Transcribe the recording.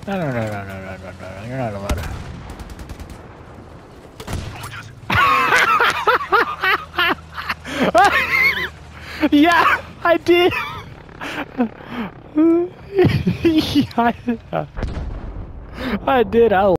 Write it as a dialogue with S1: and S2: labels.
S1: No, no, no, no, no, no, no, no, you're not allowed to. Yeah, I did. Yeah, I did.